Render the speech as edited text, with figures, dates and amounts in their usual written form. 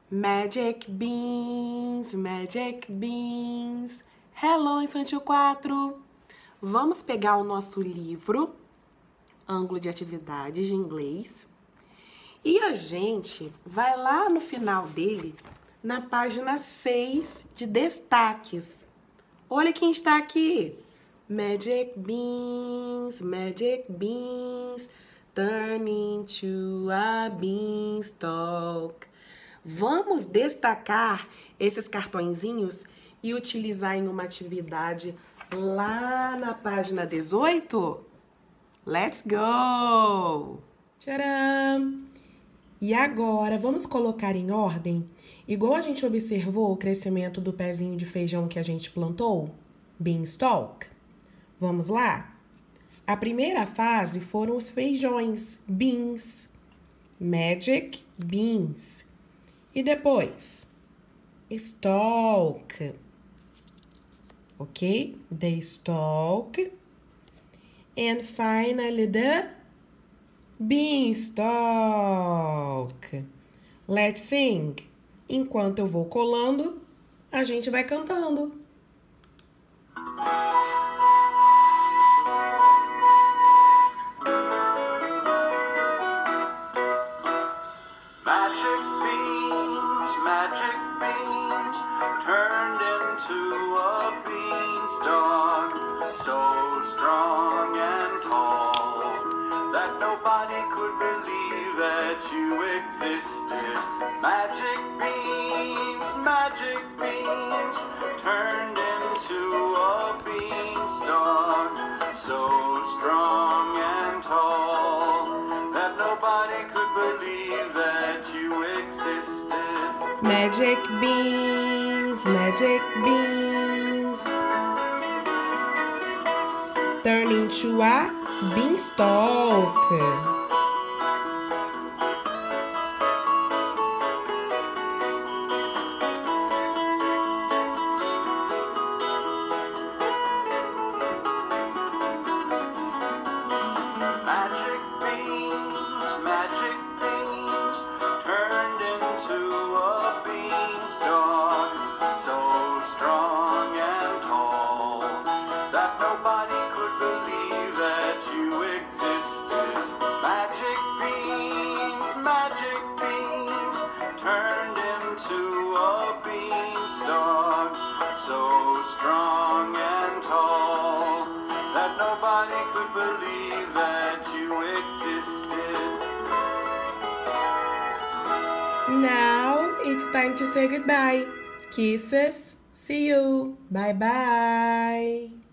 Magic beans, magic beans. Hello, Infantil 4! Vamos pegar o nosso livro, Ângulo de Atividades de Inglês, e a gente vai lá no final dele, na página 6 de destaques. Olha quem está aqui. Magic beans, turn into a beanstalk. Vamos destacar esses cartõezinhos e utilizar em uma atividade lá na página 18? Let's go! Tcharam! E agora, vamos colocar em ordem, igual a gente observou o crescimento do pezinho de feijão que a gente plantou? Beanstalk. Vamos lá? A primeira fase foram os feijões, beans. Magic beans. E depois? Stalk. Ok? The stalk. And finally the beanstalk. Let's sing. Enquanto eu vou colando, a gente vai cantando. Magic beans turned into a beanstalk, so strong and tall that nobody could believe that you existed. Magic beans turned into a beanstalk, so strong and tall that nobody could believe that you existed. Magic beans, turn into a beanstalk. Magic beans turned into a beanstalk, so strong and tall that nobody could believe that you existed. Magic beans turned into a beanstalk, so strong and tall that nobody could believe that you existed. Now it's time to say goodbye. Kisses. See you. Bye bye.